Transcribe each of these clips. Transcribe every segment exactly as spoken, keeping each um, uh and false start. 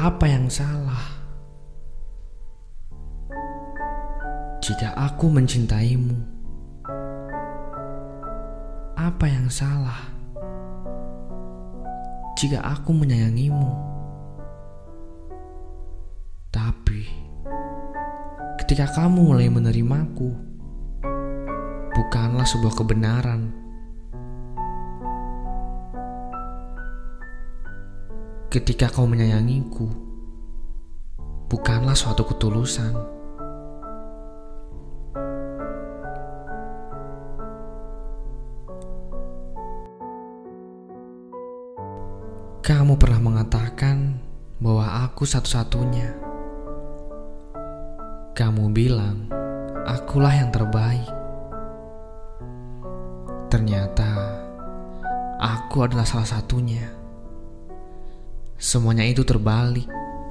Apa yang salah jika aku mencintaimu? Apa yang salah jika aku menyayangimu? Tapi ketika kamu mulai menerimaku, bukanlah sebuah kebenaran. Ketika kau menyayangiku, bukanlah suatu ketulusan. Kamu pernah mengatakan bahwa aku satu-satunya. Kamu bilang akulah yang terbaik. Ternyata aku adalah salah satunya. Semuanya itu terbalik.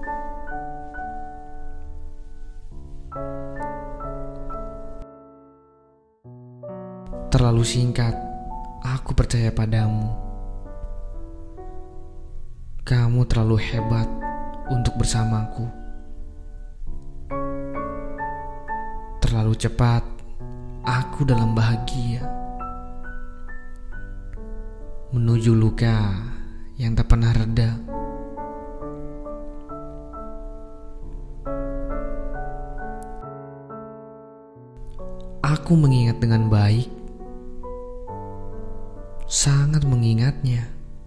Terlalu singkat aku percaya padamu. Kamu terlalu hebat untuk bersamaku. Terlalu cepat aku dalam bahagia, menuju luka yang tak pernah reda. Aku mengingat dengan baik, sangat mengingatnya.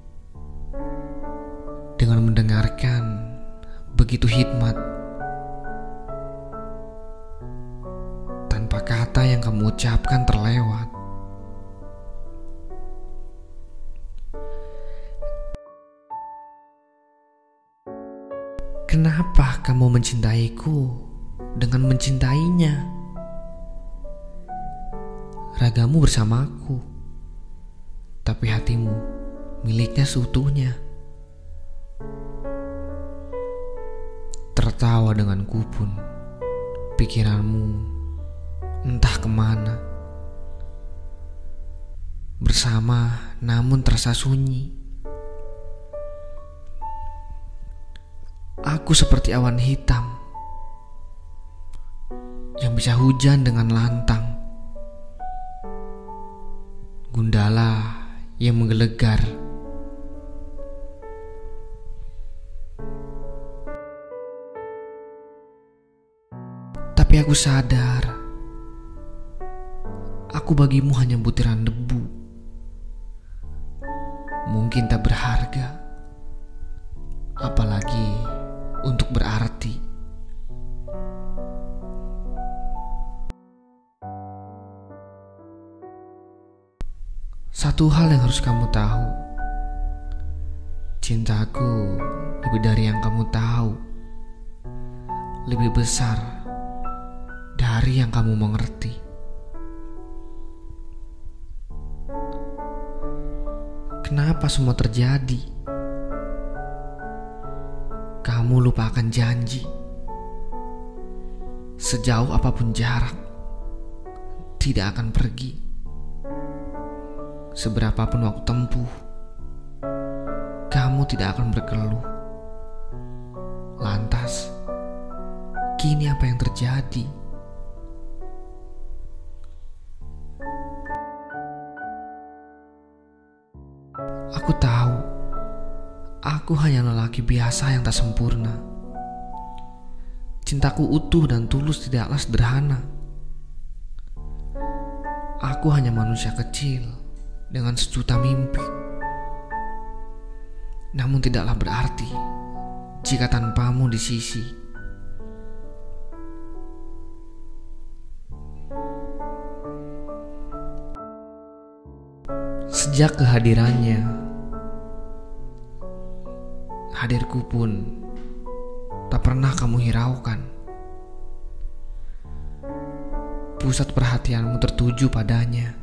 Dengan mendengarkan begitu hikmat, tanpa kata yang kamu ucapkan terlewat. Kenapa kamu mencintaiku dengan mencintainya? Ragamu bersamaku, tapi hatimu miliknya seutuhnya. Tertawa denganku pun, pikiranmu entah kemana. Bersama namun terasa sunyi. Aku seperti awan hitam yang bisa hujan dengan lantang. Gundala yang menggelegar. Tapi aku sadar, aku bagimu hanya butiran debu. Mungkin tak berharga, apalagi untuk berarti. Satu hal yang harus kamu tahu, cintaku lebih dari yang kamu tahu, lebih besar dari yang kamu mengerti. Kenapa semua terjadi? Kamu lupakan janji. Sejauh apapun jarak, tidak akan pergi. Seberapapun waktu tempuh, kamu tidak akan berkeluh. Lantas, kini apa yang terjadi? Aku tahu, aku hanya lelaki biasa yang tak sempurna. Cintaku utuh dan tulus tidaklah sederhana. Aku hanya manusia kecil dengan sejuta mimpi. Namun tidaklah berarti jika tanpamu di sisi. Sejak kehadirannya, hadirku pun tak pernah kamu hiraukan. Pusat perhatianmu tertuju padanya.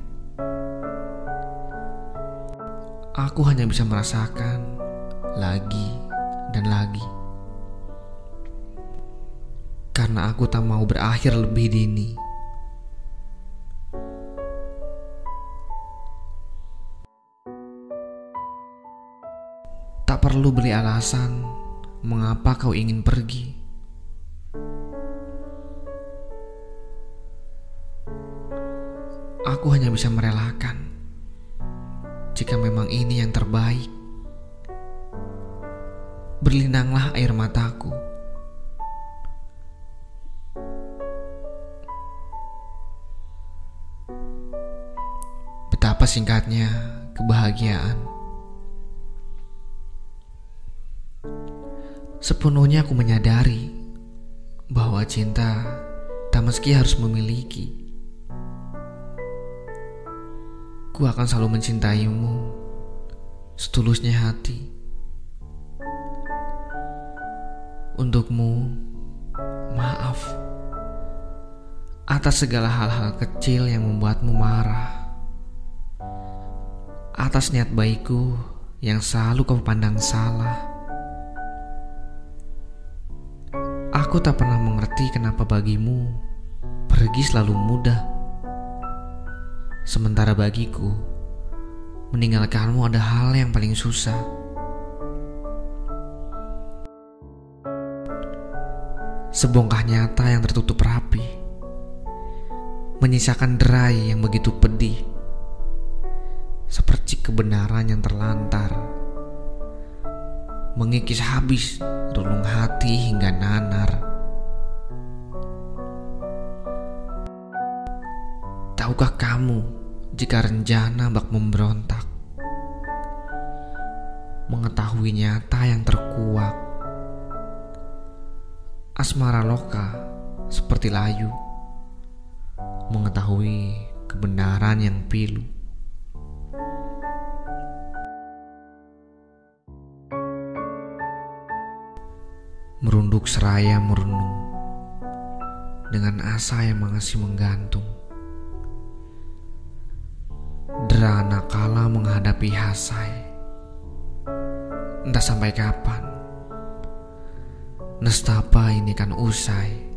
Aku hanya bisa merasakan lagi dan lagi, karena aku tak mau berakhir lebih dini. Tak perlu beri alasan mengapa kau ingin pergi. Aku hanya bisa merelakan jika memang ini yang terbaik. Berlinanglah air mataku. Betapa singkatnya kebahagiaan. Sepenuhnya aku menyadari bahwa cinta tak meski harus memiliki. Ku akan selalu mencintaimu setulusnya hati. Untukmu, maaf atas segala hal-hal kecil yang membuatmu marah, atas niat baikku yang selalu kau pandang salah. Aku tak pernah mengerti kenapa bagimu pergi selalu mudah, sementara bagiku meninggalkanmu ada hal yang paling susah. Sebongkah nyata yang tertutup rapi menyisakan derai yang begitu pedih, seperti kebenaran yang terlantar, mengikis habis relung hati hingga nanar. Tahukah kamu jika rencana bak memberontak, mengetahui nyata yang terkuak, asmara loka seperti layu, mengetahui kebenaran yang pilu. Merunduk seraya merenung dengan asa yang masih menggantung. Dera nakala menghadapi hasai. Entah sampai kapan nestapa ini kan usai.